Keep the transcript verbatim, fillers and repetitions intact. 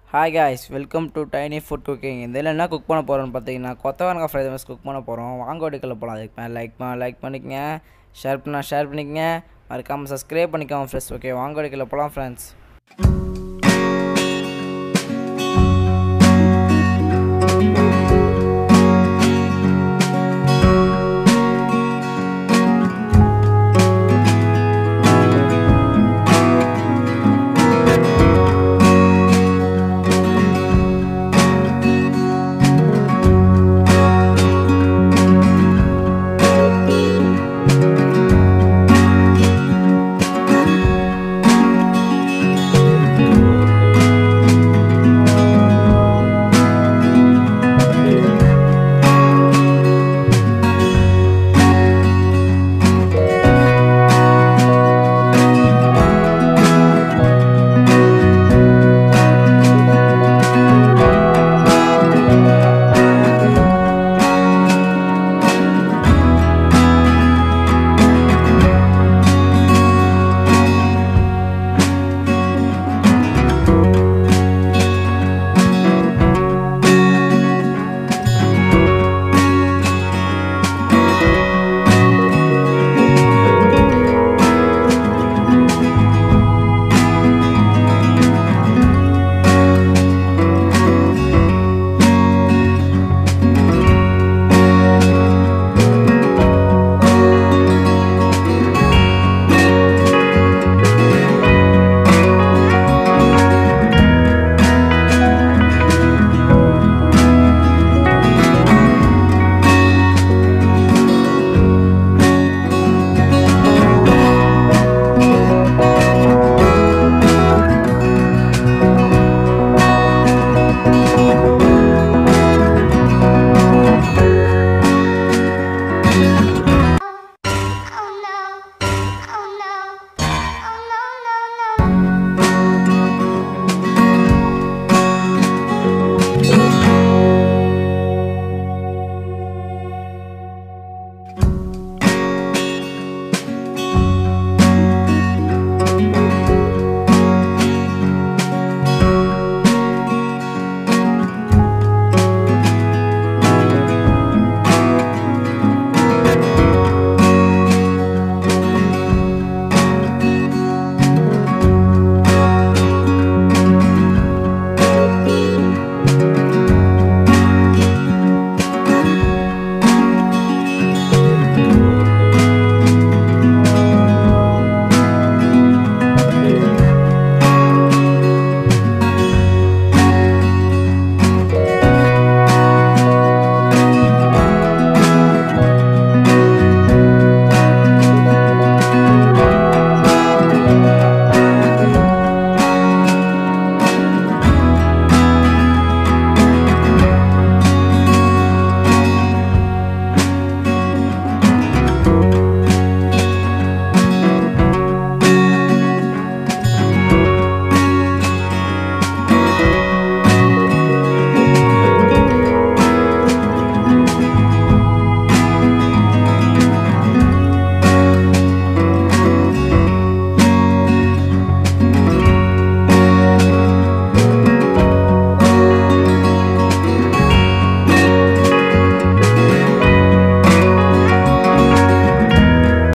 Hi guys, welcome to tiny food cooking. இதில் என்ன cook பண்ண போகிறோன்னு பார்த்தீங்கன்னா கொத்தவரங்காய் ஃப்ரைட் ரைஸ் குக் பண்ண போகிறோம். வாங்க வீடியோக்குள்ள போகலாம். அதுக்கு மேலே லைக் பண்ண லைக் பண்ணிக்கங்க, ஷேர் பண்ணால் ஷேர் பண்ணிக்கங்க, மறக்காமல் சப்ஸ்கிரைப் பண்ணிக்கோங்க ஃப்ரெண்ட்ஸ். ஓகே, வாங்க வீடியோக்குள்ள போகலாம் ஃப்ரெண்ட்ஸ்.